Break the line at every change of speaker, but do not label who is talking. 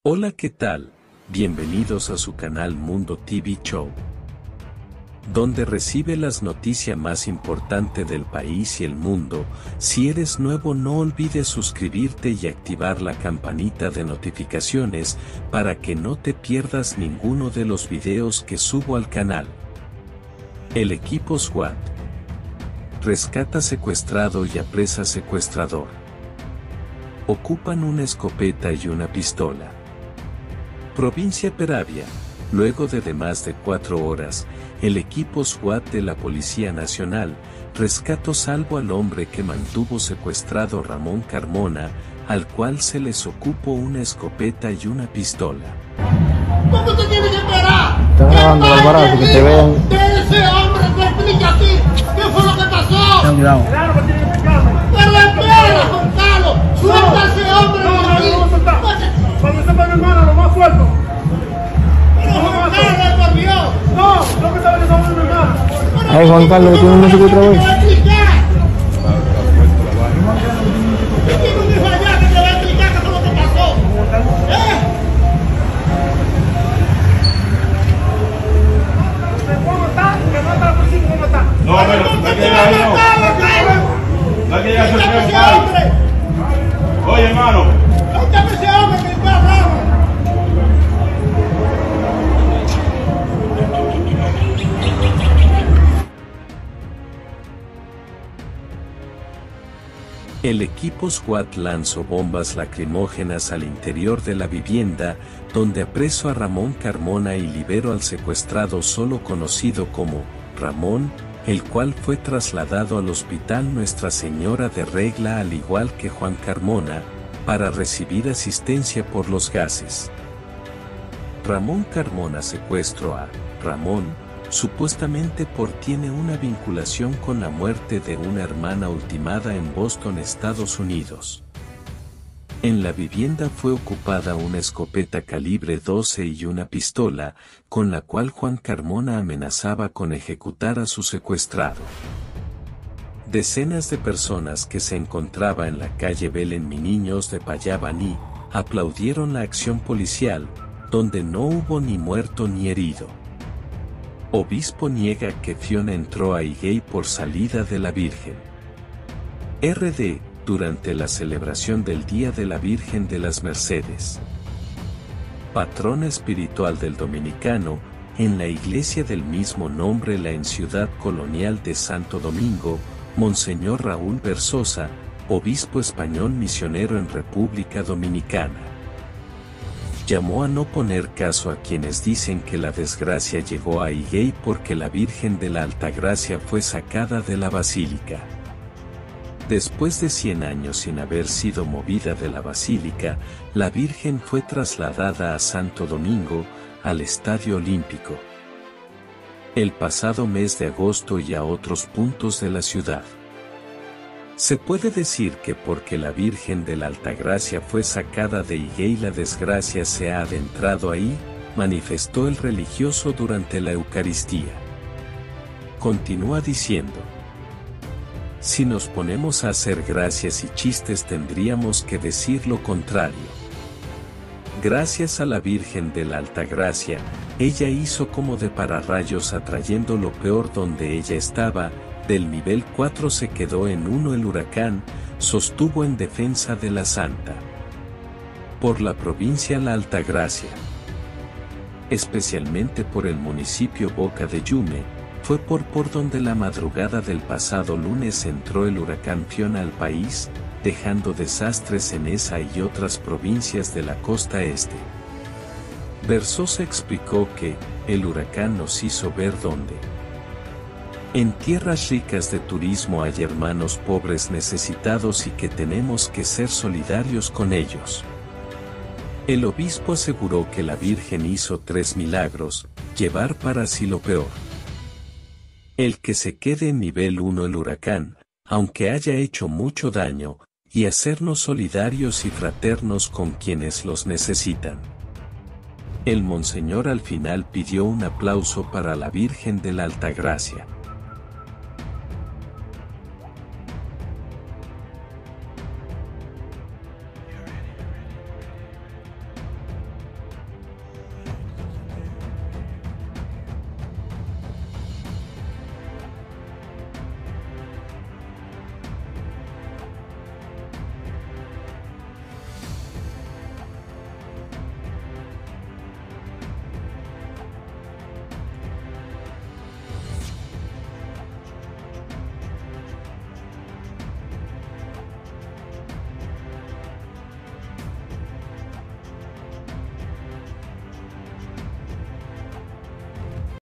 Hola, ¿qué tal? Bienvenidos a su canal Mundo TV Show, donde recibe las noticias más importantes del país y el mundo. Si eres nuevo, no olvides suscribirte y activar la campanita de notificaciones para que no te pierdas ninguno de los videos que subo al canal. El equipo SWAT rescata secuestrado y apresa secuestrador. Ocupan una escopeta y una pistola. Provincia Peravia. Luego de más de 4 horas, el equipo SWAT de la Policía Nacional rescató salvo al hombre que mantuvo secuestrado Ramón Carmona, al cual se les ocupó una escopeta y una pistola.
¿Cómo te tienes que esperar?
Están grabando al barato, que te vean.
De ese hombre que explica aquí qué fue lo que pasó.
Ten cuidado.
Pero espera, Juan Carlos, suelta a ese hombre.
Cuando sepa mi hermana, lo más fuerte.
Pero Juan Carlos, por Dios.
No, no que sabe que somos mi hermana.
Ay, Juan Carlos, que tiene un músico otra vez.
Tiene un hijo allá que te va a explicar qué fue lo que pasó.
¿Cómo está? Que no está la policía, ¿cómo está?
No, pero no hay que llegar ahí, no. No hay que llegar a ese
hombre.
Oye, hermano.
Suéltame ese hombre que está hablando.
El equipo SWAT lanzó bombas lacrimógenas al interior de la vivienda, donde apresó a Ramón Carmona y liberó al secuestrado solo conocido como Ramón, el cual fue trasladado al Hospital Nuestra Señora de Regla al igual que Juan Carmona, para recibir asistencia por los gases. Ramón Carmona secuestró a Ramón, supuestamente tiene una vinculación con la muerte de una hermana ultimada en Boston, Estados Unidos. En la vivienda fue ocupada una escopeta calibre 12 y una pistola, con la cual Juan Carmona amenazaba con ejecutar a su secuestrado. Decenas de personas que se encontraban en la calle Belén Niños de Payabaní aplaudieron la acción policial, donde no hubo ni muerto ni herido. Obispo niega que Fiona entró a Higüey por salida de la Virgen. RD, durante la celebración del Día de la Virgen de las Mercedes. Patrón espiritual del dominicano, en la iglesia del mismo nombre en Ciudad Colonial de Santo Domingo, Monseñor Raúl Versosa, obispo español misionero en República Dominicana, llamó a no poner caso a quienes dicen que la desgracia llegó a Higüey porque la Virgen de la Altagracia fue sacada de la basílica. Después de 100 años sin haber sido movida de la basílica, la Virgen fue trasladada a Santo Domingo, al Estadio Olímpico, el pasado mes de agosto y a otros puntos de la ciudad. Se puede decir que porque la Virgen de la Altagracia fue sacada de Higüey la desgracia se ha adentrado ahí, manifestó el religioso durante la Eucaristía. Continúa diciendo: si nos ponemos a hacer gracias y chistes tendríamos que decir lo contrario. Gracias a la Virgen de la Altagracia, ella hizo como de pararrayos atrayendo lo peor donde ella estaba. Del nivel 4 se quedó en 1 el huracán, sostuvo en defensa de la Santa. Por la provincia La Altagracia, especialmente por el municipio Boca de Yume, fue por donde la madrugada del pasado lunes entró el huracán Fiona al país, dejando desastres en esa y otras provincias de la costa este. Versosa explicó que el huracán nos hizo ver dónde. En tierras ricas de turismo hay hermanos pobres necesitados y que tenemos que ser solidarios con ellos. El obispo aseguró que la Virgen hizo 3 milagros, llevar para sí lo peor. El que se quede en nivel 1 el huracán, aunque haya hecho mucho daño, y hacernos solidarios y fraternos con quienes los necesitan. El monseñor al final pidió un aplauso para la Virgen de la Altagracia.